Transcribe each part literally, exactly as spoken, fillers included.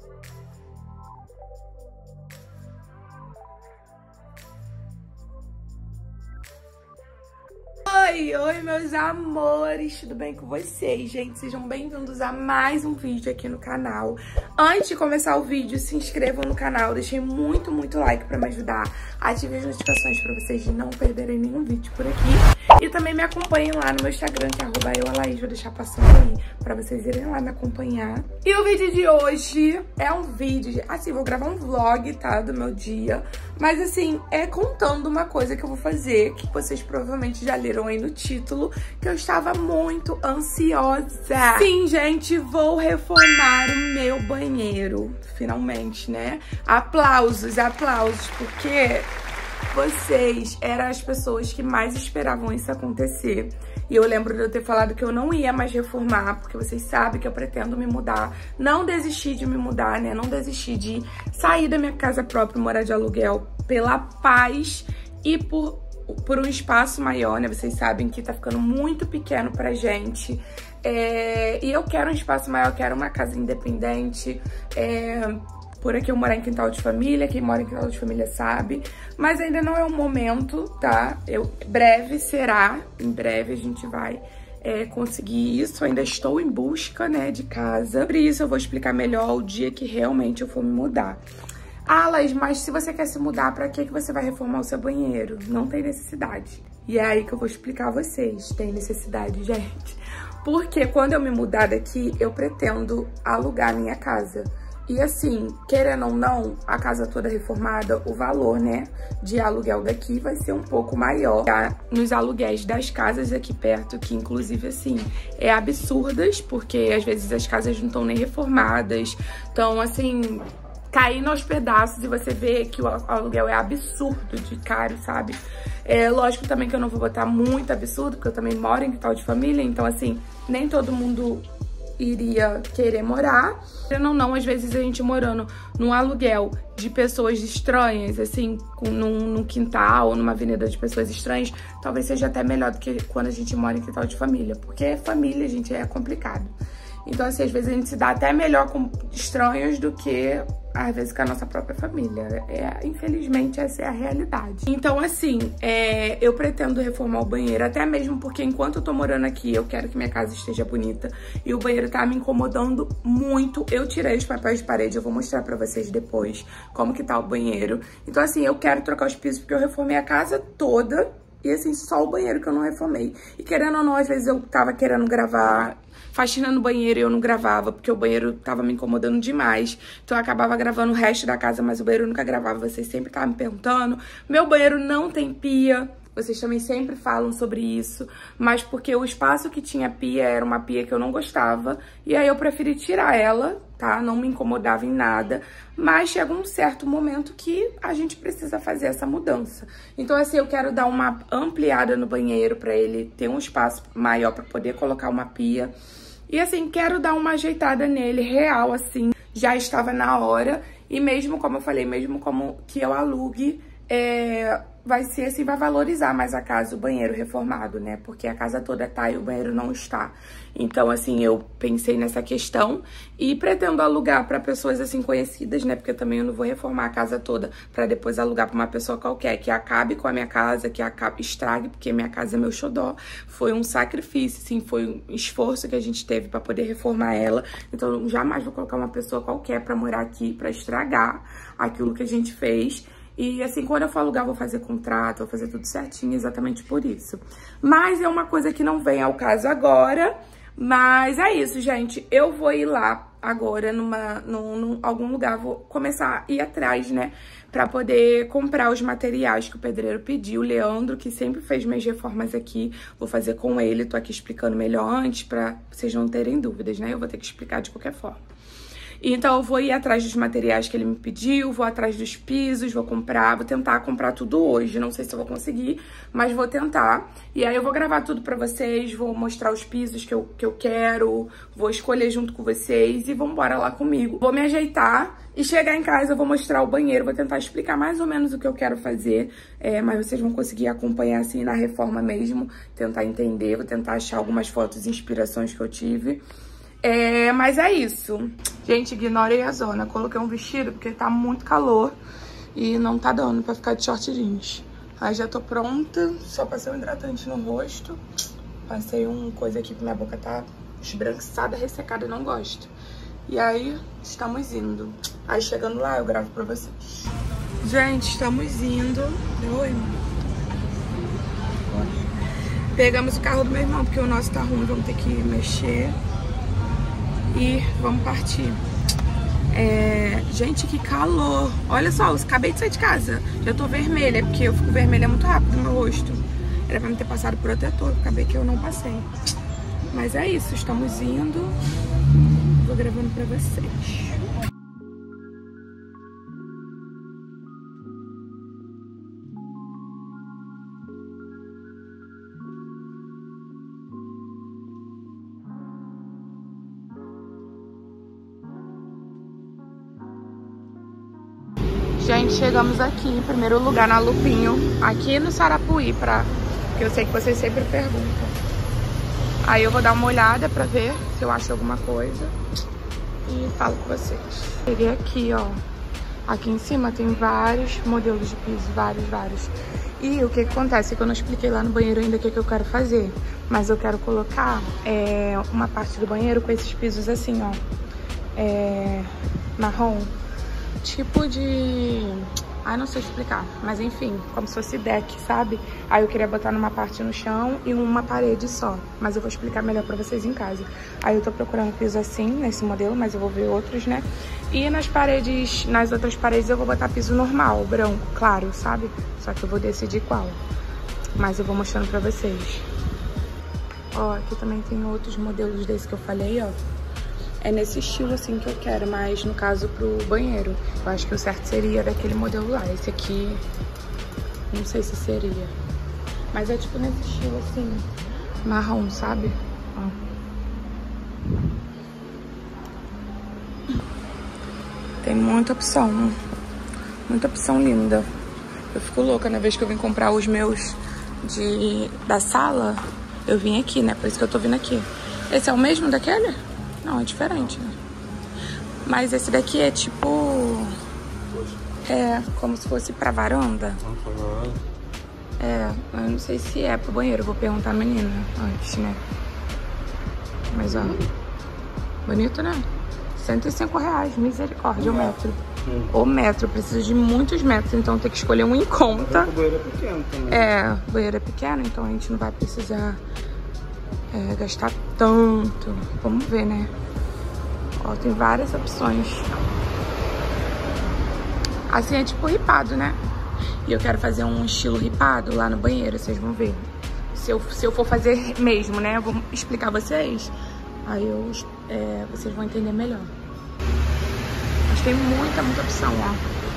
Oi, oi meus amores, tudo bem com vocês, gente? Sejam bem-vindos a mais um vídeo aqui no canal. Antes de começar o vídeo, se inscrevam no canal, deixem muito, muito like pra me ajudar. Ativem as notificações pra vocês não perderem nenhum vídeo por aqui. E também me acompanhem lá no meu Instagram, que é arroba eu, a Laís, vou deixar passando aí pra vocês irem lá me acompanhar. E o vídeo de hoje é um vídeo, de, assim, vou gravar um vlog, tá, do meu dia. Mas assim, é contando uma coisa que eu vou fazer, que vocês provavelmente já leram aí no título, que eu estava muito ansiosa. Sim, gente, vou reformar o meu banheiro, finalmente, né? Aplausos, aplausos, porque vocês eram as pessoas que mais esperavam isso acontecer. E eu lembro de eu ter falado que eu não ia mais reformar, porque vocês sabem que eu pretendo me mudar. Não desistir de me mudar, né? Não desistir de sair da minha casa própria, morar de aluguel, pela paz e por, por um espaço maior, né? Vocês sabem que tá ficando muito pequeno pra gente. É, e eu quero um espaço maior, eu quero uma casa independente. É, por aqui eu morar em quintal de família, quem mora em quintal de família sabe. Mas ainda não é o momento, tá? Eu, breve será, em breve a gente vai é, conseguir isso. Eu ainda estou em busca, né, de casa. Por isso eu vou explicar melhor o dia que realmente eu for me mudar. Ah, Laís, mas se você quer se mudar, pra que que você vai reformar o seu banheiro? Não tem necessidade. E é aí que eu vou explicar a vocês. Tem necessidade, gente. Porque quando eu me mudar daqui, eu pretendo alugar minha casa. E assim, querendo ou não, a casa toda reformada, o valor, né, de aluguel daqui vai ser um pouco maior. Tá? Nos aluguéis das casas aqui perto, que inclusive, assim, é absurdas, porque às vezes as casas não estão nem reformadas. Então, assim, caindo aos pedaços e você vê que o aluguel é absurdo de caro, sabe? É lógico também que eu não vou botar muito absurdo, porque eu também moro em quintal de família, então, assim, nem todo mundo iria querer morar. Não, não, às vezes a gente morando num aluguel de pessoas estranhas, assim, num, num quintal ou numa avenida de pessoas estranhas, talvez seja até melhor do que quando a gente mora em quintal de família, porque família, gente, é complicado. Então, assim, às vezes a gente se dá até melhor com estranhos do que, às vezes, com a nossa própria família. É, infelizmente, essa é a realidade. Então, assim, é, eu pretendo reformar o banheiro, até mesmo porque enquanto eu tô morando aqui, eu quero que minha casa esteja bonita. E o banheiro tá me incomodando muito. Eu tirei os papéis de parede, eu vou mostrar pra vocês depois como que tá o banheiro. Então, assim, eu quero trocar os pisos porque eu reformei a casa toda. E, assim, só o banheiro que eu não reformei. E, querendo ou não, às vezes eu tava querendo gravar faxina no banheiro e eu não gravava, porque o banheiro tava me incomodando demais. Então eu acabava gravando o resto da casa, mas o banheiro eu nunca gravava. Vocês sempre estavam me perguntando. Meu banheiro não tem pia. Vocês também sempre falam sobre isso. Mas porque o espaço que tinha pia era uma pia que eu não gostava. E aí eu preferi tirar ela, tá? Não me incomodava em nada. Mas chega um certo momento que a gente precisa fazer essa mudança. Então, assim, eu quero dar uma ampliada no banheiro pra ele ter um espaço maior pra poder colocar uma pia. E, assim, quero dar uma ajeitada nele real, assim. Já estava na hora. E mesmo, como eu falei, mesmo como que eu alugue, é, vai ser assim, vai valorizar mais a casa, o banheiro reformado, né? Porque a casa toda tá e o banheiro não está. Então, assim, eu pensei nessa questão e pretendo alugar para pessoas, assim, conhecidas, né? Porque também eu não vou reformar a casa toda para depois alugar para uma pessoa qualquer, que acabe com a minha casa, que acabe, estrague, porque minha casa é meu xodó. Foi um sacrifício, assim, foi um esforço que a gente teve para poder reformar ela. Então, eu jamais vou colocar uma pessoa qualquer para morar aqui, para estragar aquilo que a gente fez. E, assim, quando eu for alugar, eu vou fazer contrato, vou fazer tudo certinho, exatamente por isso. Mas é uma coisa que não vem ao caso agora. Mas é isso, gente. Eu vou ir lá agora numa, num, num algum lugar, vou começar a ir atrás, né? Pra poder comprar os materiais que o pedreiro pediu. O Leandro, que sempre fez minhas reformas aqui, vou fazer com ele. Tô aqui explicando melhor antes pra vocês não terem dúvidas, né? Eu vou ter que explicar de qualquer forma. Então eu vou ir atrás dos materiais que ele me pediu, vou atrás dos pisos, vou comprar, vou tentar comprar tudo hoje. Não sei se eu vou conseguir, mas vou tentar. E aí eu vou gravar tudo pra vocês, vou mostrar os pisos que eu, que eu quero, vou escolher junto com vocês e vambora lá comigo. Vou me ajeitar e chegar em casa eu vou mostrar o banheiro, vou tentar explicar mais ou menos o que eu quero fazer, é, mas vocês vão conseguir acompanhar assim na reforma mesmo, tentar entender, vou tentar achar algumas fotos e inspirações que eu tive. É, mas é isso. Gente, ignorei a zona. Coloquei um vestido porque tá muito calor e não tá dando pra ficar de short jeans. Aí já tô pronta, só passei um hidratante no rosto. Passei um coisa aqui que minha boca tá esbranquiçada, ressecada, não gosto. E aí, estamos indo. Aí chegando lá, eu gravo pra vocês. Gente, estamos indo. Oi, pegamos o carro do meu irmão, porque o nosso tá ruim, vamos ter que mexer. E vamos partir. É... Gente, que calor. Olha só, eu acabei de sair de casa. Já tô vermelha, porque eu fico vermelha muito rápido no meu rosto. Era pra me ter passado protetor, acabei que eu não passei. Mas é isso, estamos indo. Vou gravando pra vocês. Gente, chegamos aqui, em primeiro lugar na Lupinho, aqui no Sarapuí, pra... que eu sei que vocês sempre perguntam. Aí eu vou dar uma olhada pra ver se eu acho alguma coisa e falo com vocês. Cheguei aqui, ó. Aqui em cima tem vários modelos de piso, vários, vários. E o que, que acontece é que eu não expliquei lá no banheiro ainda o que, que eu quero fazer. Mas eu quero colocar é, uma parte do banheiro com esses pisos assim, ó. É, marrom. Tipo de... Ai, não sei explicar. Mas enfim, como se fosse deck, sabe? Aí eu queria botar numa parte no chão e uma parede só. Mas eu vou explicar melhor pra vocês em casa. Aí eu tô procurando piso assim, nesse modelo, mas eu vou ver outros, né? E nas paredes, nas outras paredes eu vou botar piso normal, branco, claro, sabe? Só que eu vou decidir qual. Mas eu vou mostrando pra vocês. Ó, aqui também tem outros modelos desse que eu falei, ó. É nesse estilo assim que eu quero, mas no caso pro banheiro, eu acho que o certo seria daquele modelo lá. Esse aqui, não sei se seria. Mas é tipo nesse estilo assim, marrom, sabe? Ó. Tem muita opção, muita opção linda. Eu fico louca na vez que eu vim comprar os meus de, da sala, eu vim aqui, né? Por isso que eu tô vindo aqui. Esse é o mesmo daquele? Não, é diferente, né? Mas esse daqui é tipo... É, como se fosse pra varanda. É, eu não sei se é pro banheiro. Vou perguntar a menina antes, né? Mas, ó. Bonito, né? cento e cinco reais, misericórdia, o metro. O metro, precisa de muitos metros, então tem que escolher um em conta. O banheiro é pequeno também. É, o banheiro é pequeno, então a gente não vai precisar... É, gastar tanto. Vamos ver, né? Ó, tem várias opções. Assim é tipo ripado, né? E eu quero fazer um estilo ripado lá no banheiro, vocês vão ver. Se eu, se eu for fazer mesmo, né? Eu vou explicar a vocês. Aí eu, é, vocês vão entender melhor. Mas tem muita, muita opção, ó.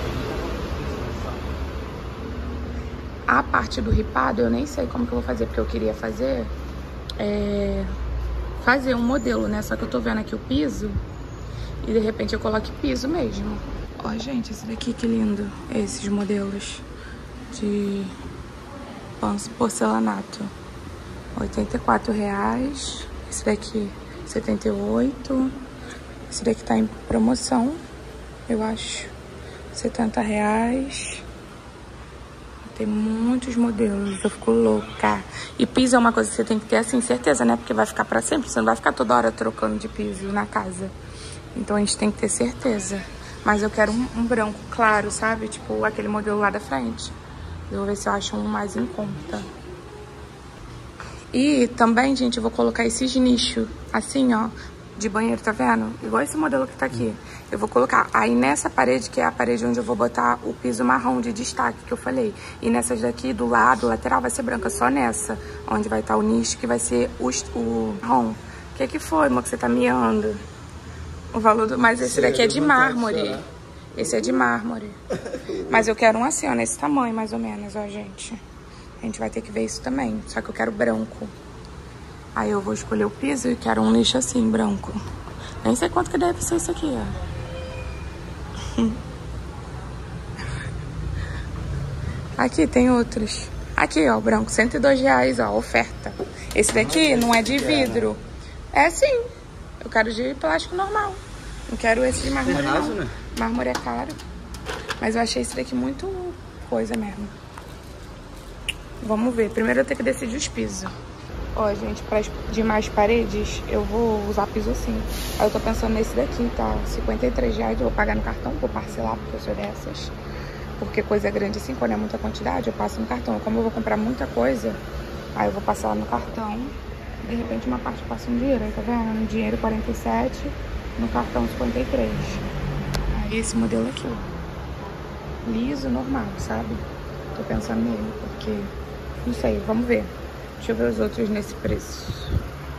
A parte do ripado eu nem sei como que eu vou fazer, porque eu queria fazer... É, fazer um modelo, né? Só que eu tô vendo aqui o piso e de repente eu coloque piso mesmo. Ó, gente, esse daqui que lindo. Esses modelos de porcelanato. oitenta e quatro reais. Esse daqui, setenta e oito. Esse daqui tá em promoção, eu acho. setenta reais. Tem muitos modelos, eu fico louca. E piso é uma coisa que você tem que ter, assim, certeza, né? Porque vai ficar pra sempre, você não vai ficar toda hora trocando de piso na casa. Então a gente tem que ter certeza. Mas eu quero um, um branco claro, sabe? Tipo aquele modelo lá da frente. Eu vou ver se eu acho um mais em conta. E também, gente, eu vou colocar esses nichos, assim, ó, de banheiro, tá vendo? Igual esse modelo que tá aqui. Eu vou colocar aí nessa parede, que é a parede onde eu vou botar o piso marrom de destaque que eu falei. E nessas daqui, do lado, lateral, vai ser branca. Só nessa, onde vai estar o nicho, que vai ser o, o marrom. O que que foi, amor, que você tá miando? O valor do... Mas esse daqui é de mármore. Esse é de mármore. Mas eu quero um assim, ó, nesse tamanho, mais ou menos, ó, gente. A gente vai ter que ver isso também. Só que eu quero branco. Aí eu vou escolher o piso e quero um nicho assim, branco. Nem sei quanto que deve ser isso aqui, ó. Aqui tem outros. Aqui, ó, branco, cento e dois reais, ó, oferta. Esse daqui não é de vidro. É sim. Eu quero de plástico normal. Não quero esse de mármore, Terraço, não. Né? Mármore é caro. Mas eu achei esse daqui muito coisa mesmo. Vamos ver. Primeiro eu tenho que decidir os pisos. Ó, gente, para as demais paredes, eu vou usar piso assim. Aí eu tô pensando nesse daqui, tá? cinquenta e três reais. Eu vou pagar no cartão, vou parcelar, porque eu sou dessas. Porque coisa grande assim, quando é muita quantidade, eu passo no cartão. Como eu vou comprar muita coisa, aí eu vou passar lá no cartão. De repente uma parte passa um dinheiro, aí tá vendo? No dinheiro quarenta e sete, no cartão cinquenta e três. Aí esse modelo aqui, ó. Liso, normal, sabe? Tô pensando nele, porque... Não sei, vamos ver. Deixa eu ver os outros nesse preço.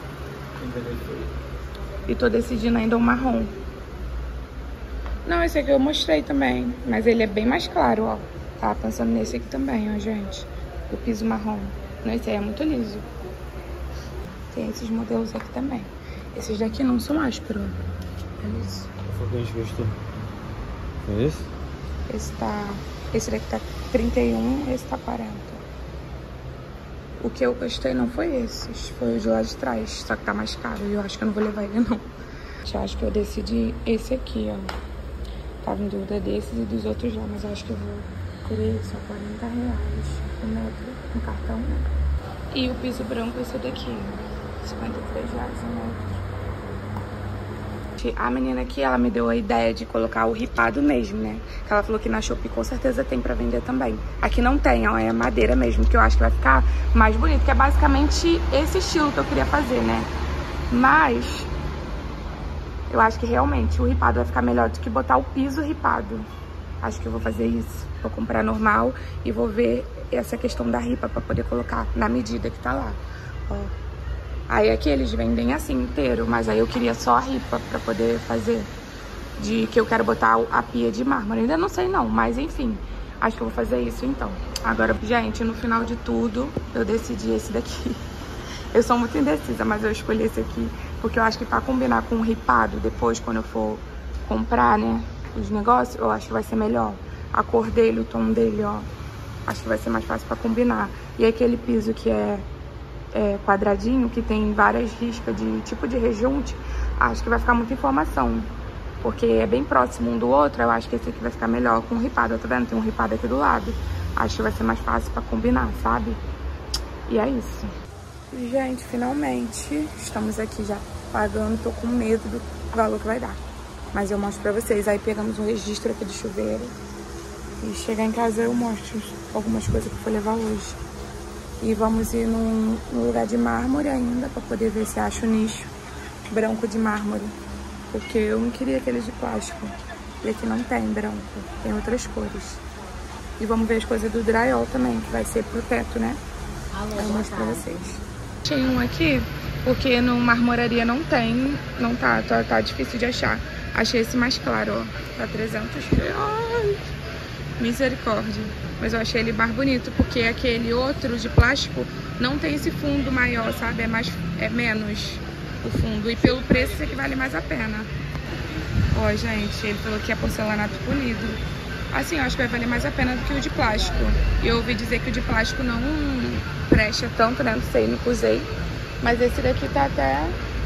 E tô decidindo ainda o marrom. Não, esse aqui eu mostrei também. Mas ele é bem mais claro, ó. Tava pensando nesse aqui também, ó, gente. O piso marrom. Não, esse aí é muito liso. Tem esses modelos aqui também. Esses daqui não são ásperos. Olha isso. Qual foi que a gente gostou? Foi esse? Esse tá... Esse daqui tá trinta e um, esse tá quarenta. O que eu gostei não foi esses, foi o de lá de trás, só que tá mais caro e eu acho que eu não vou levar ele não. Eu acho que eu decidi esse aqui, ó. Tava em dúvida desses e dos outros lá, mas eu acho que eu vou querer só quarenta reais o metro no cartão. E o piso branco esse daqui, cinquenta e três reais o metro. A menina aqui, ela me deu a ideia de colocar o ripado mesmo, né? Que ela falou que na Shopee com certeza tem pra vender também. Aqui não tem, ó, é madeira mesmo, que eu acho que vai ficar mais bonito. Que é basicamente esse estilo que eu queria fazer, né? Mas eu acho que realmente o ripado vai ficar melhor do que botar o piso ripado. Acho que eu vou fazer isso. Vou comprar normal e vou ver essa questão da ripa pra poder colocar na medida que tá lá, ó. Aí aqui eles vendem assim inteiro, mas aí eu queria só a ripa pra poder fazer. De que eu quero botar a pia de mármore. Ainda não sei não, mas enfim. Acho que eu vou fazer isso então. Agora, gente, no final de tudo, eu decidi esse daqui. Eu sou muito indecisa, mas eu escolhi esse aqui. Porque eu acho que pra combinar com o ripado, depois quando eu for comprar, né, os negócios, eu acho que vai ser melhor. A cor dele, o tom dele, ó. Acho que vai ser mais fácil pra combinar. E aquele piso que é... É, quadradinho, que tem várias riscas de tipo de rejunte, acho que vai ficar muita informação, porque é bem próximo um do outro. Eu acho que esse aqui vai ficar melhor com o ripado, tá vendo? Tem um ripado aqui do lado, acho que vai ser mais fácil pra combinar, sabe? E é isso. Gente, finalmente estamos aqui já pagando. Tô com medo do valor que vai dar, mas eu mostro pra vocês. Aí pegamos um registro aqui do chuveiro e chegar em casa eu mostro algumas coisas que eu vou levar hoje. E vamos ir num, num lugar de mármore ainda, pra poder ver se acha o nicho branco de mármore. Porque eu não queria aqueles de plástico. E aqui não tem branco, tem outras cores. E vamos ver as coisas do drywall também, que vai ser pro teto, né? Alô, eu mostro pra vocês. Achei um aqui, porque no marmoraria não tem, não tá, tá, tá difícil de achar. Achei esse mais claro, ó, tá trezentos reais. Misericórdia. Mas eu achei ele mais bonito, porque aquele outro de plástico não tem esse fundo maior, sabe? É, mais, é menos o fundo. E pelo preço, esse aqui vale mais a pena. Ó, gente, ele falou que é porcelanato polido. Assim, eu acho que vai valer mais a pena do que o de plástico. E eu ouvi dizer que o de plástico não presta tanto, né? Não sei, nunca usei. Mas esse daqui tá até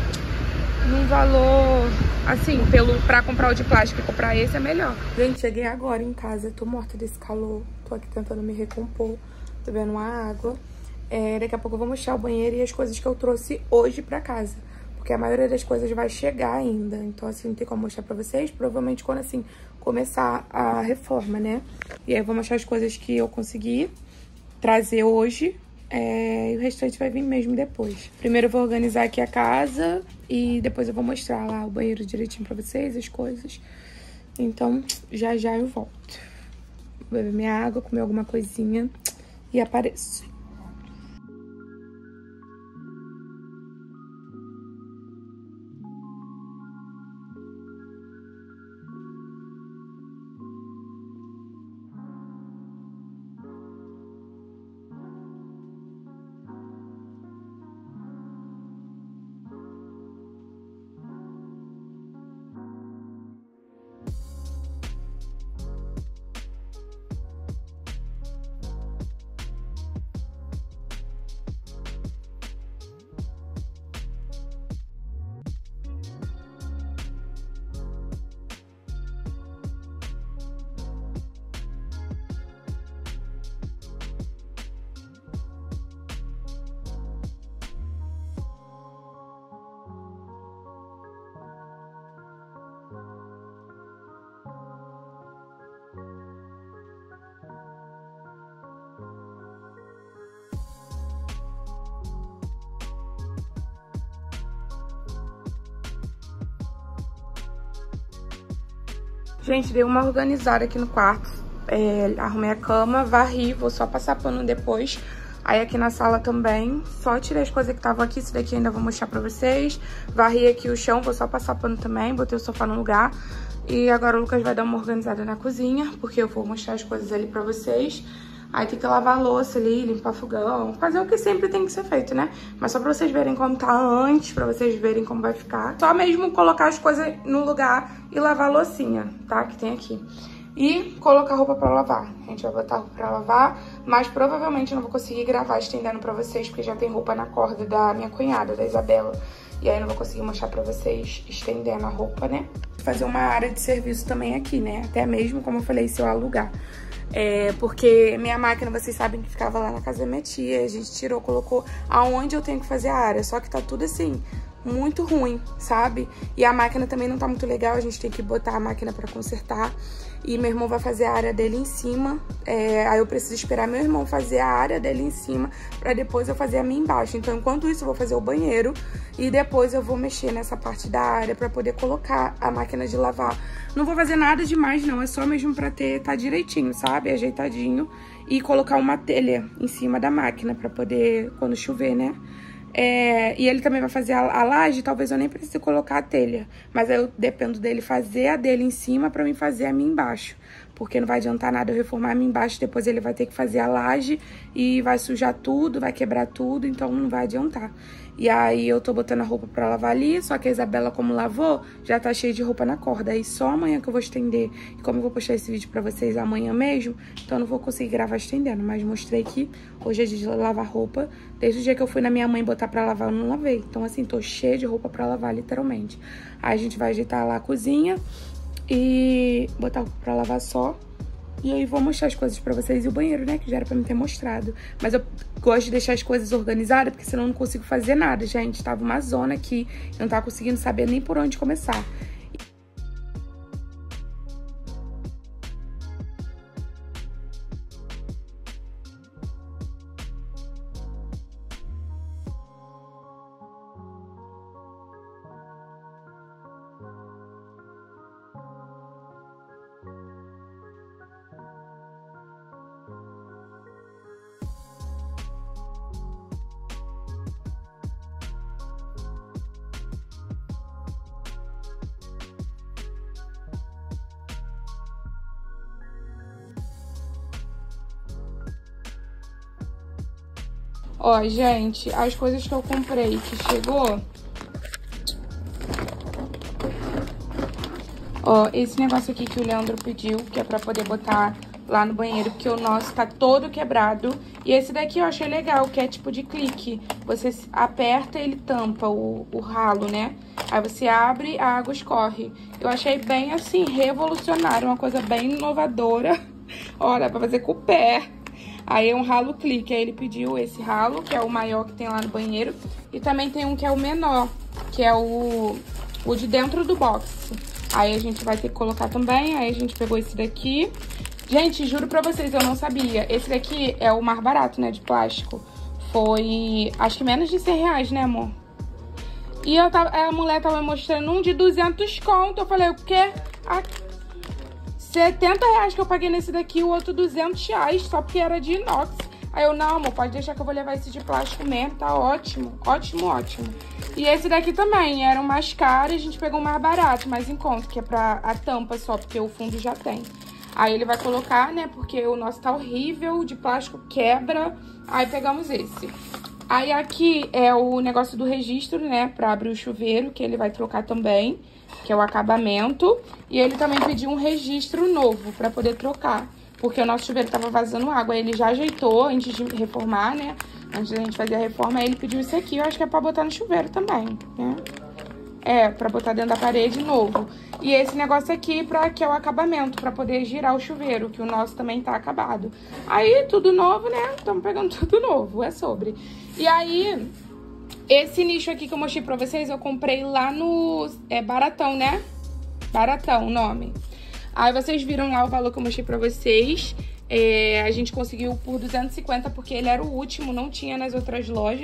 num valor... Assim, pelo, pra comprar o de plástico e comprar esse é melhor. Gente, cheguei agora em casa. Tô morta desse calor. Tô aqui tentando me recompor. Tô bebendo uma água. É, daqui a pouco eu vou mostrar o banheiro e as coisas que eu trouxe hoje pra casa. Porque a maioria das coisas vai chegar ainda. Então, assim, não tem como mostrar pra vocês. Provavelmente quando, assim, começar a reforma, né? E aí eu vou mostrar as coisas que eu consegui trazer hoje. É, e o restante vai vir mesmo depois. Primeiro eu vou organizar aqui a casa e depois eu vou mostrar lá o banheiro direitinho pra vocês, as coisas. Então, já já eu volto. Vou beber minha água, comer alguma coisinha e apareço. Gente, dei uma organizada aqui no quarto. É, arrumei a cama, varri, vou só passar pano depois. Aí aqui na sala também, só tirei as coisas que estavam aqui, isso daqui ainda vou mostrar pra vocês. Varri aqui o chão, vou só passar pano também, botei o sofá no lugar. E agora o Lucas vai dar uma organizada na cozinha, porque eu vou mostrar as coisas ali pra vocês. Aí tem que lavar a louça ali, limpar fogão, fazer o que sempre tem que ser feito, né? Mas só pra vocês verem como tá antes, pra vocês verem como vai ficar. Só mesmo colocar as coisas no lugar e lavar a loucinha, tá? Que tem aqui. E colocar roupa pra lavar. A gente vai botar roupa pra lavar, mas provavelmente eu não vou conseguir gravar estendendo pra vocês, porque já tem roupa na corda da minha cunhada, da Isabela. E aí eu não vou conseguir mostrar pra vocês estendendo a roupa, né? Vou fazer uma área de serviço também aqui, né? Até mesmo, como eu falei, se eu alugar. É, porque minha máquina, vocês sabem que ficava lá na casa da minha tia. A gente tirou, colocou aonde eu tenho que fazer a área. Só que tá tudo assim, muito ruim, sabe? E a máquina também não tá muito legal. A gente tem que botar a máquina pra consertar. E meu irmão vai fazer a área dele em cima. É, aí eu preciso esperar meu irmão fazer a área dele em cima pra depois eu fazer a minha embaixo. Então, enquanto isso, eu vou fazer o banheiro. E depois eu vou mexer nessa parte da área pra poder colocar a máquina de lavar. Não vou fazer nada demais, não. É só mesmo pra ter, tá direitinho, sabe? Ajeitadinho. E colocar uma telha em cima da máquina pra poder, quando chover, né? É, e ele também vai fazer a, a laje, talvez eu nem precise colocar a telha. Mas eu dependo dele fazer a dele em cima pra mim fazer a minha embaixo. Porque não vai adiantar nada eu reformar a minha embaixo, depois ele vai ter que fazer a laje e vai sujar tudo, vai quebrar tudo, então não vai adiantar. E aí eu tô botando a roupa pra lavar ali, só que a Isabela, como lavou, já tá cheia de roupa na corda. Aí só amanhã que eu vou estender. E como eu vou postar esse vídeo pra vocês amanhã mesmo, então eu não vou conseguir gravar estendendo. Mas mostrei que hoje é dia de lavar roupa. Desde o dia que eu fui na minha mãe botar pra lavar, eu não lavei. Então assim, tô cheia de roupa pra lavar, literalmente. Aí a gente vai ajeitar lá a cozinha e botar roupa pra lavar só. E aí vou mostrar as coisas pra vocês e o banheiro, né? Que já era pra me ter mostrado. Mas eu gosto de deixar as coisas organizadas, porque senão eu não consigo fazer nada, gente. Tava uma zona aqui, eu não tava conseguindo saber nem por onde começar. Ó, gente, as coisas que eu comprei que chegou. Ó, esse negócio aqui que o Leandro pediu, que é pra poder botar lá no banheiro, porque o nosso tá todo quebrado. E esse daqui eu achei legal, que é tipo de clique. Você aperta e ele tampa o, o ralo, né? Aí você abre, a água escorre. Eu achei bem, assim, revolucionário, uma coisa bem inovadora. Ó, dá pra fazer com o pé. Aí é um ralo clique, aí ele pediu esse ralo, que é o maior que tem lá no banheiro. E também tem um que é o menor, que é o, o de dentro do box. Aí a gente vai ter que colocar também, aí a gente pegou esse daqui. Gente, juro pra vocês, eu não sabia. Esse daqui é o mais barato, né, de plástico. Foi, acho que menos de cem reais, né, amor? E eu tava, a mulher tava mostrando um de duzentos conto. Eu falei, o quê? Ah, setenta reais que eu paguei nesse daqui, o outro duzentos reais, só porque era de inox. Aí eu, não, amor, pode deixar que eu vou levar esse de plástico mesmo, tá ótimo, ótimo, ótimo. E esse daqui também, era o mais caro e a gente pegou o mais barato, mais em conta, que é pra a tampa só, porque o fundo já tem. Aí ele vai colocar, né, porque o nosso tá horrível, de plástico quebra, aí pegamos esse. Aí aqui é o negócio do registro, né, pra abrir o chuveiro, que ele vai trocar também, que é o acabamento. E ele também pediu um registro novo pra poder trocar, porque o nosso chuveiro tava vazando água. Aí ele já ajeitou antes de reformar, né, antes da gente fazer a reforma. Aí ele pediu isso aqui, eu acho que é pra botar no chuveiro também, né. É, pra botar dentro da parede novo. E esse negócio aqui, pra, que é o acabamento, pra poder girar o chuveiro, que o nosso também tá acabado. Aí, tudo novo, né? Estamos pegando tudo novo, é sobre. E aí, esse nicho aqui que eu mostrei pra vocês, eu comprei lá no... É Baratão, né? Baratão o nome. Aí vocês viram lá o valor que eu mostrei pra vocês. É, a gente conseguiu por duzentos e cinquenta, porque ele era o último, não tinha nas outras lojas.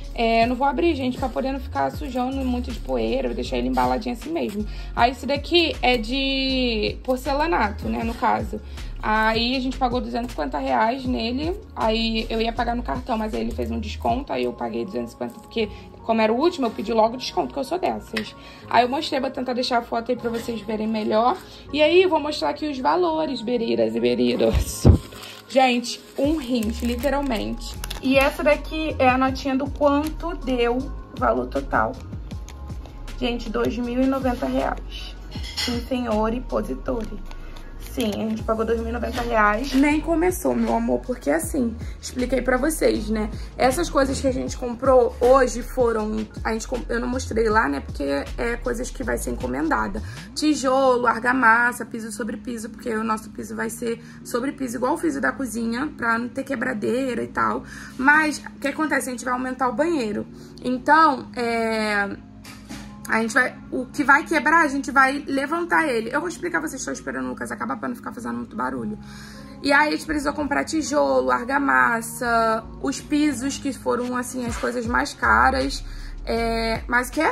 É, não vou abrir, gente, pra poder não ficar sujando muito de poeira, vou deixar ele embaladinho assim mesmo. Aí esse daqui é de porcelanato, né, no caso. Aí a gente pagou duzentos e cinquenta reais nele, aí eu ia pagar no cartão, mas aí ele fez um desconto, aí eu paguei duzentos e cinquenta, porque como era o último, eu pedi logo desconto, porque eu sou dessas. Aí eu mostrei, vou tentar deixar a foto aí pra vocês verem melhor. E aí eu vou mostrar aqui os valores, beriras e beriros. Gente, um rins, literalmente. E essa daqui é a notinha do quanto deu o valor total. Gente, dois mil e noventa reais. Sim, senhor e positore. Sim, a gente pagou dois mil e noventa reais. Nem começou, meu amor, porque assim, expliquei pra vocês, né? Essas coisas que a gente comprou hoje foram... A gente, eu não mostrei lá, né? Porque é coisas que vai ser encomendada. Tijolo, argamassa, piso sobre piso, porque o nosso piso vai ser sobre piso, igual o piso da cozinha, pra não ter quebradeira e tal. Mas, o que acontece? A gente vai aumentar o banheiro. Então, é... A gente vai, o que vai quebrar, a gente vai levantar ele. Eu vou explicar, vocês estão esperando o Lucas acabar pra não ficar fazendo muito barulho. E aí a gente precisou comprar tijolo, argamassa, os pisos, que foram, assim, as coisas mais caras. É, mas o que é?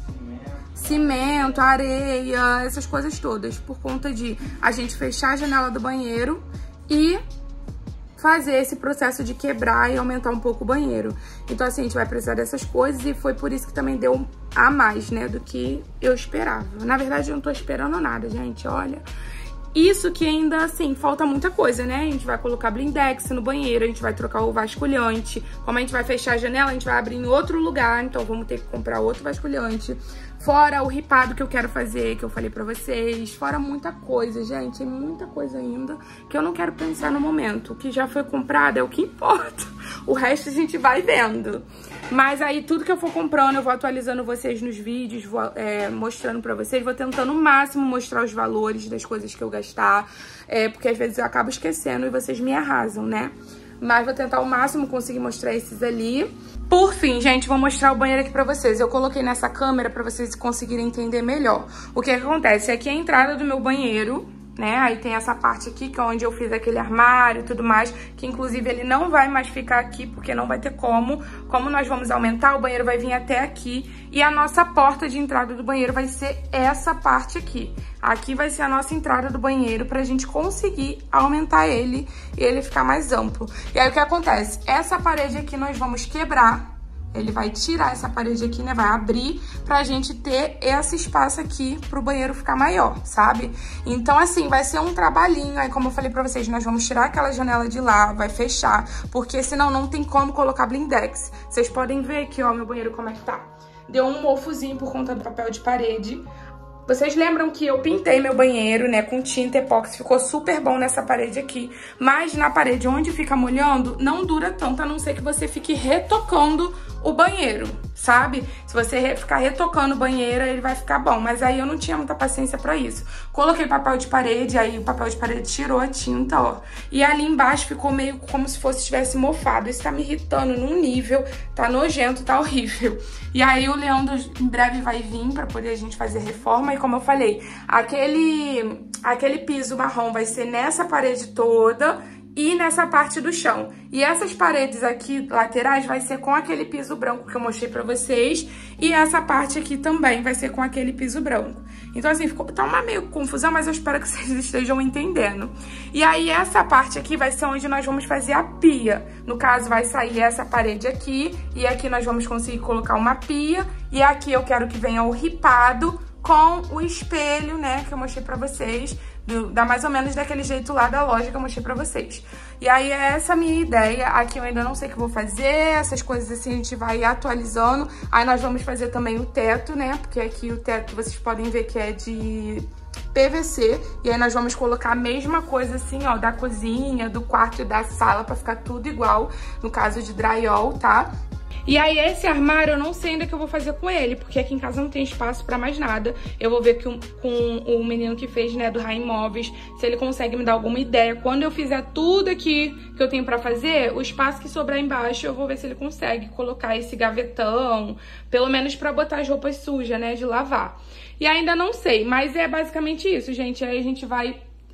Cimento, areia, essas coisas todas. Por conta de a gente fechar a janela do banheiro e fazer esse processo de quebrar e aumentar um pouco o banheiro. Então, assim, a gente vai precisar dessas coisas e foi por isso que também deu a mais, né, do que eu esperava. Na verdade, eu não tô esperando nada, gente, olha. Isso que ainda, assim, falta muita coisa, né? A gente vai colocar blindex no banheiro, a gente vai trocar o vasculhante. Como a gente vai fechar a janela, a gente vai abrir em outro lugar, então vamos ter que comprar outro vasculhante. Fora o ripado que eu quero fazer, que eu falei pra vocês. Fora muita coisa, gente. É muita coisa ainda que eu não quero pensar no momento. O que já foi comprado é o que importa. O resto a gente vai vendo. Mas aí tudo que eu for comprando, eu vou atualizando vocês nos vídeos, vou é, mostrando pra vocês. Vou tentando o máximo mostrar os valores das coisas que eu gastar. É, porque às vezes eu acabo esquecendo e vocês me arrasam, né? Mas vou tentar ao máximo conseguir mostrar esses ali. Por fim, gente, vou mostrar o banheiro aqui pra vocês. Eu coloquei nessa câmera pra vocês conseguirem entender melhor. O que acontece? Aqui é a entrada do meu banheiro, né? Aí tem essa parte aqui, que é onde eu fiz aquele armário e tudo mais, que inclusive ele não vai mais ficar aqui, porque não vai ter como. Como nós vamos aumentar, o banheiro vai vir até aqui. E a nossa porta de entrada do banheiro vai ser essa parte aqui. Aqui vai ser a nossa entrada do banheiro pra gente conseguir aumentar ele e ele ficar mais amplo. E aí o que acontece? Essa parede aqui nós vamos quebrar. Ele vai tirar essa parede aqui, né? Vai abrir pra gente ter esse espaço aqui pro banheiro ficar maior, sabe? Então, assim, vai ser um trabalhinho. Aí, como eu falei pra vocês, nós vamos tirar aquela janela de lá, vai fechar, porque senão não tem como colocar blindex. Vocês podem ver aqui, ó, meu banheiro como é que tá. Deu um mofozinho por conta do papel de parede. Vocês lembram que eu pintei meu banheiro, né, com tinta epóxi, ficou super bom nessa parede aqui. Mas na parede onde fica molhando, não dura tanto, a não ser que você fique retocando o banheiro, sabe? Se você ficar retocando o banheiro, ele vai ficar bom. Mas aí eu não tinha muita paciência pra isso. Coloquei papel de parede, aí o papel de parede tirou a tinta, ó. E ali embaixo ficou meio como se fosse tivesse mofado. Isso tá me irritando num nível, tá nojento, tá horrível. E aí o Leandro em breve vai vir pra poder a gente fazer reforma. E como eu falei, aquele, aquele piso marrom vai ser nessa parede toda e nessa parte do chão. E essas paredes aqui laterais vai ser com aquele piso branco que eu mostrei pra vocês. E essa parte aqui também vai ser com aquele piso branco. Então, assim, ficou, tá uma meio confusão, mas eu espero que vocês estejam entendendo. E aí, essa parte aqui vai ser onde nós vamos fazer a pia. No caso, vai sair essa parede aqui. E aqui nós vamos conseguir colocar uma pia. E aqui eu quero que venha o ripado com o espelho, né, que eu mostrei pra vocês. Dá mais ou menos daquele jeito lá da loja que eu mostrei pra vocês. E aí, é essa a minha ideia. Aqui eu ainda não sei o que eu vou fazer. Essas coisas assim a gente vai atualizando. Aí nós vamos fazer também o teto, né? Porque aqui o teto vocês podem ver que é de P V C. E aí nós vamos colocar a mesma coisa assim, ó, da cozinha, do quarto e da sala, pra ficar tudo igual. No caso de drywall, tá? E aí, esse armário, eu não sei ainda o que eu vou fazer com ele, porque aqui em casa não tem espaço pra mais nada. Eu vou ver que, com o menino que fez, né, do Raim Móveis, se ele consegue me dar alguma ideia. Quando eu fizer tudo aqui que eu tenho pra fazer, o espaço que sobrar embaixo, eu vou ver se ele consegue colocar esse gavetão, pelo menos pra botar as roupas sujas, né, de lavar. E ainda não sei, mas é basicamente isso, gente. Aí a gente vai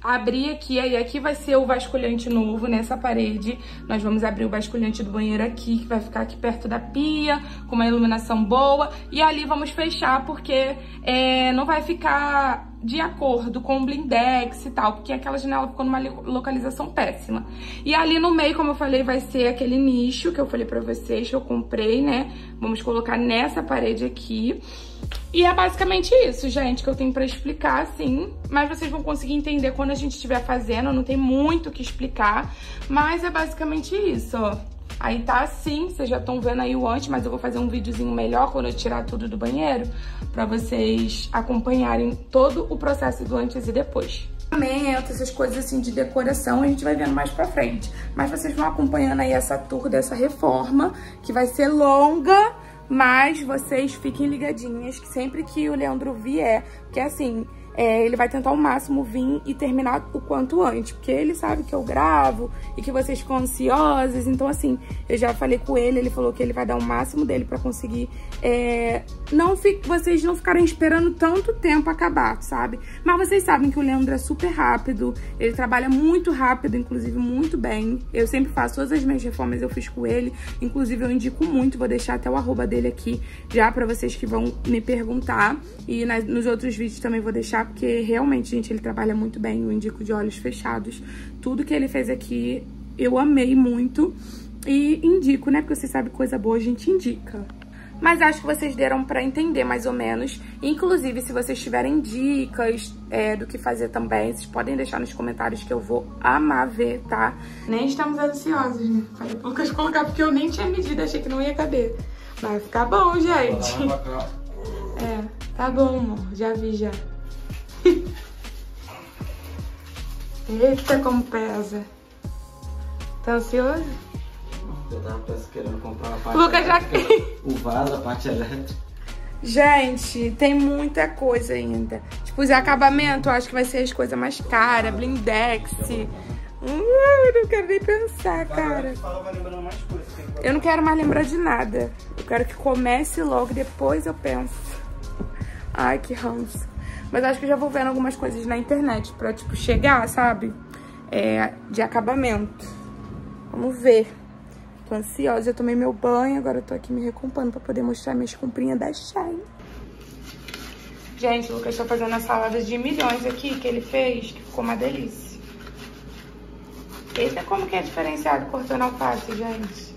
abrir aqui, aí aqui vai ser o vasculhante novo nessa parede. Nós vamos abrir o vasculhante do banheiro aqui, que vai ficar aqui perto da pia, com uma iluminação boa. E ali vamos fechar, porque é, não vai ficar de acordo com o blindex e tal, porque aquela janela ficou numa localização péssima. E ali no meio, como eu falei, vai ser aquele nicho que eu falei pra vocês, que eu comprei, né? Vamos colocar nessa parede aqui. E é basicamente isso, gente, que eu tenho pra explicar, assim. Mas vocês vão conseguir entender quando a gente estiver fazendo, não tem muito o que explicar. Mas é basicamente isso, ó. Aí tá assim, vocês já estão vendo aí o antes, mas eu vou fazer um videozinho melhor quando eu tirar tudo do banheiro, pra vocês acompanharem todo o processo do antes e depois. Essas coisas assim de decoração a gente vai vendo mais pra frente. Mas vocês vão acompanhando aí essa tour dessa reforma, que vai ser longa, mas vocês fiquem ligadinhas que sempre que o Leandro vier, porque assim... É, ele vai tentar ao máximo vir e terminar o quanto antes, porque ele sabe que eu gravo e que vocês ficam ansiosas. Então, assim, eu já falei com ele, ele falou que ele vai dar o máximo dele pra conseguir é, não fi, vocês não ficarem esperando tanto tempo acabar, sabe? Mas vocês sabem que o Leandro é super rápido, ele trabalha muito rápido, inclusive muito bem. Eu sempre faço todas as minhas reformas, eu fiz com ele, inclusive eu indico muito, vou deixar até o arroba dele aqui já pra vocês que vão me perguntar. E nas, nos outros vídeos também vou deixar, porque realmente, gente, ele trabalha muito bem, eu indico de olhos fechados. Tudo que ele fez aqui, eu amei muito e indico, né? Porque vocês sabem, coisa boa a gente indica. Mas acho que vocês deram pra entender mais ou menos. Inclusive, se vocês tiverem dicas é, do que fazer também, vocês podem deixar nos comentários que eu vou amar ver, tá? Nem estamos ansiosos, né? Falei pro Lucas colocar, porque eu nem tinha medido, achei que não ia caber. Vai ficar bom, gente. É, tá bom, amor. Já vi, já. Eita, como pesa. Tá ansioso? Eu tava querendo comprar uma parte Lucas já... o vaso, a parte elétrica. Gente, tem muita coisa ainda. Tipo, os acabamentos, eu acho que vai ser as coisas mais caras. Blindex. Hum, eu não quero nem pensar, cara. Eu não quero mais lembrar de nada. Eu quero que comece logo, depois eu penso. Ai, que ranço. Mas acho que eu já vou vendo algumas coisas na internet pra, tipo, chegar, sabe? É, de acabamento. Vamos ver. Tô ansiosa, eu tomei meu banho, agora eu tô aqui me recompondo pra poder mostrar minhas comprinhas da Shine. Gente, o Lucas tá fazendo a salada de milhões aqui que ele fez, que ficou uma delícia. Eita, como que é diferenciado cortando alface, gente.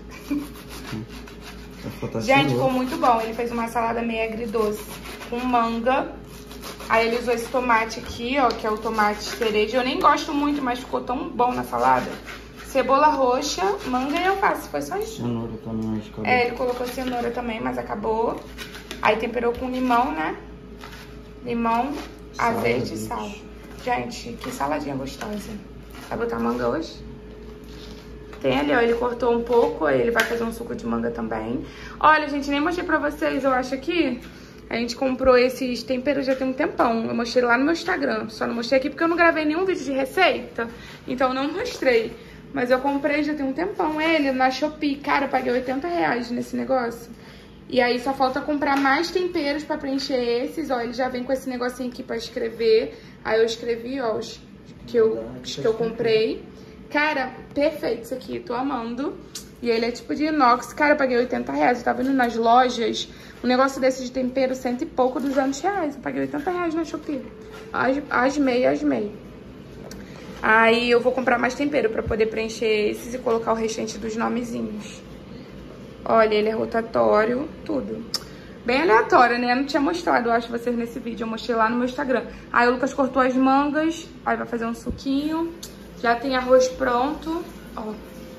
Gente, ficou muito bom. Ele fez uma salada meio agridoce com manga. Aí ele usou esse tomate aqui, ó, que é o tomate cereja. Eu nem gosto muito, mas ficou tão bom na salada. Cebola roxa, manga e alface. Foi só isso. Cenoura também, acho que É, ele colocou cenoura também, mas acabou. Aí temperou com limão, né? Limão, azeite e sal. Gente, que saladinha gostosa. Vai botar manga hoje? Tem ali, ó, ele cortou um pouco, aí ele vai fazer um suco de manga também. Olha, gente, nem mostrei pra vocês, eu acho que a gente comprou esses temperos já tem um tempão. Eu mostrei lá no meu Instagram, só não mostrei aqui porque eu não gravei nenhum vídeo de receita, então eu não mostrei. Mas eu comprei já tem um tempão ele na Shopee. Cara, eu paguei oitenta reais nesse negócio. E aí só falta comprar mais temperos pra preencher esses, ó. Ele já vem com esse negocinho aqui pra escrever. Aí eu escrevi, ó, os que eu, os que eu comprei. Cara, perfeito isso aqui, tô amando. E ele é tipo de inox. Cara, eu paguei oitenta reais. Eu tava indo nas lojas, um negócio desse de tempero, cento e pouco, duzentos reais. Eu paguei oitenta reais na Shopee. Asmei, asmei. Aí eu vou comprar mais tempero pra poder preencher esses e colocar o restante dos nomezinhos. Olha, ele é rotatório, tudo. Bem aleatório, né? Eu não tinha mostrado, eu acho, vocês nesse vídeo. Eu mostrei lá no meu Instagram. Aí o Lucas cortou as mangas. Aí vai fazer um suquinho. Já tem arroz pronto. Ó.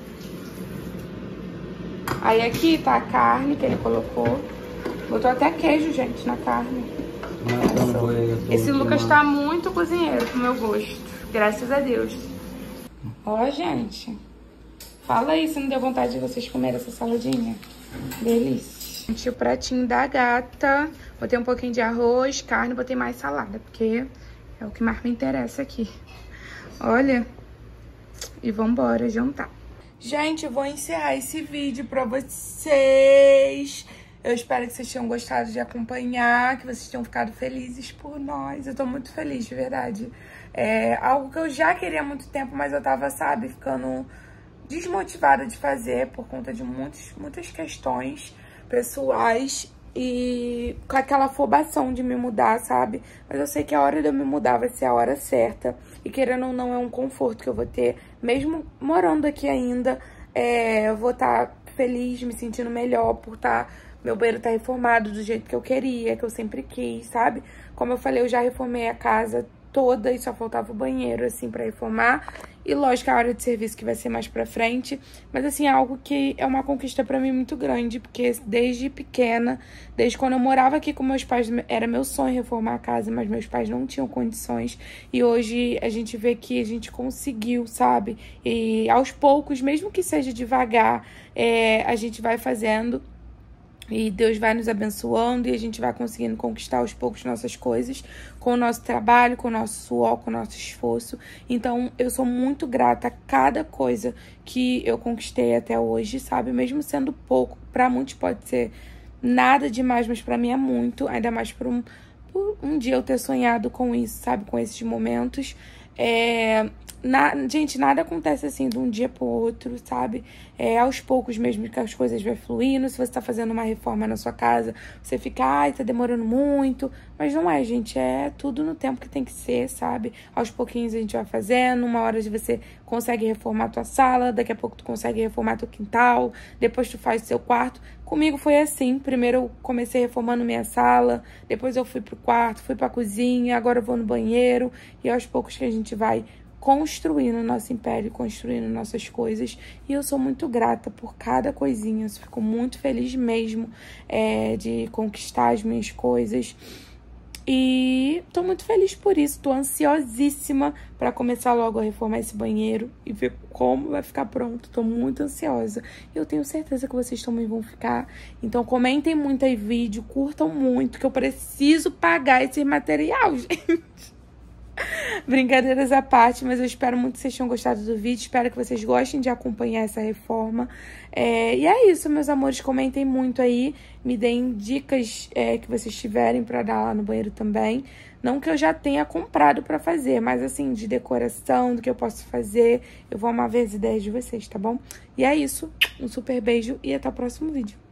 Aí aqui tá a carne que ele colocou. Botou até queijo, gente, na carne. Esse Lucas tá muito cozinheiro pro meu gosto. Graças a Deus. Ó, gente. Fala aí se não deu vontade de vocês comerem essa saladinha. Delícia. Gente, o pratinho da gata. Botei um pouquinho de arroz, carne, botei mais salada, porque é o que mais me interessa aqui. Olha. E vambora jantar. Gente, eu vou encerrar esse vídeo pra vocês. Eu espero que vocês tenham gostado de acompanhar, que vocês tenham ficado felizes por nós. Eu tô muito feliz, de verdade. É algo que eu já queria há muito tempo, mas eu tava, sabe, ficando desmotivada de fazer por conta de muitos, muitas questões pessoais e com aquela afobação de me mudar, sabe? Mas eu sei que a hora de eu me mudar vai ser a hora certa. E querendo ou não, é um conforto que eu vou ter, mesmo morando aqui ainda. É, eu vou estar feliz, me sentindo melhor por estar... Meu banheiro tá reformado do jeito que eu queria, que eu sempre quis, sabe? Como eu falei, eu já reformei a casa toda e só faltava o banheiro, assim, pra reformar. E lógico, a área de serviço que vai ser mais pra frente. Mas, assim, é algo que é uma conquista pra mim muito grande, porque desde pequena, desde quando eu morava aqui com meus pais, era meu sonho reformar a casa, mas meus pais não tinham condições. E hoje a gente vê que a gente conseguiu, sabe? E aos poucos, mesmo que seja devagar, é, a gente vai fazendo. E Deus vai nos abençoando e a gente vai conseguindo conquistar aos poucos nossas coisas com o nosso trabalho, com o nosso suor, com o nosso esforço. Então, eu sou muito grata a cada coisa que eu conquistei até hoje, sabe? Mesmo sendo pouco, pra muitos pode ser nada demais, mas pra mim é muito. Ainda mais por um, por um dia eu ter sonhado com isso, sabe? Com esses momentos. É... Na, gente, nada acontece assim de um dia pro outro, sabe? É aos poucos mesmo que as coisas vão fluindo. Se você tá fazendo uma reforma na sua casa, você fica, ai, tá demorando muito. Mas não é, gente, é tudo no tempo que tem que ser, sabe? Aos pouquinhos a gente vai fazendo. Uma hora você consegue reformar a tua sala, daqui a pouco tu consegue reformar teu quintal, depois tu faz o seu quarto. Comigo foi assim, primeiro eu comecei reformando minha sala, depois eu fui pro quarto, fui pra cozinha, agora eu vou no banheiro. E aos poucos que a gente vai construindo nosso império, construindo nossas coisas. E eu sou muito grata por cada coisinha. Eu fico muito feliz mesmo é, de conquistar as minhas coisas. E tô muito feliz por isso. Tô ansiosíssima pra começar logo a reformar esse banheiro e ver como vai ficar pronto. Tô muito ansiosa. E eu tenho certeza que vocês também vão ficar. Então comentem muito aí vídeo, curtam muito, que eu preciso pagar esse material, gente. Brincadeiras à parte, mas eu espero muito que vocês tenham gostado do vídeo. Espero que vocês gostem de acompanhar essa reforma. É, e é isso, meus amores. Comentem muito aí. Me deem dicas é, que vocês tiverem pra dar lá no banheiro também. Não que eu já tenha comprado pra fazer, mas assim, de decoração, do que eu posso fazer. Eu vou amar ver as ideias de vocês, tá bom? E é isso. Um super beijo e até o próximo vídeo.